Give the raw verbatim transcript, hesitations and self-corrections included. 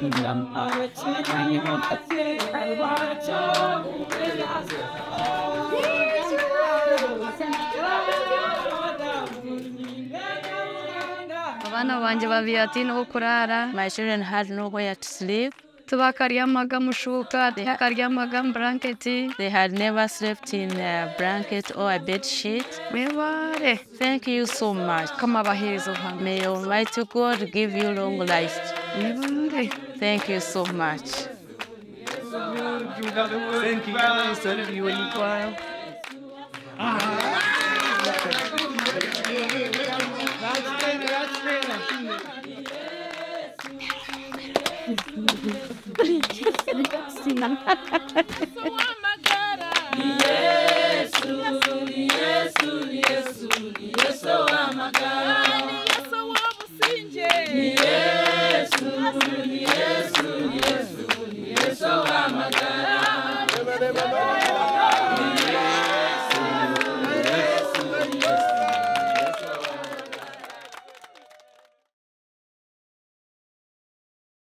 Abana banje babiri ati no kurara. My children had nowhere to sleep. Tubakaryamaga mushuka, tubakaryamaga blanketi. They had never slept in a blanket or a bed sheet. Mebare. Thank you so much. Kama bahezo ha. May Almighty God give you long life. Mebare. Thank you so much. Thank you guys. I love you when you cry. That's better, that's better.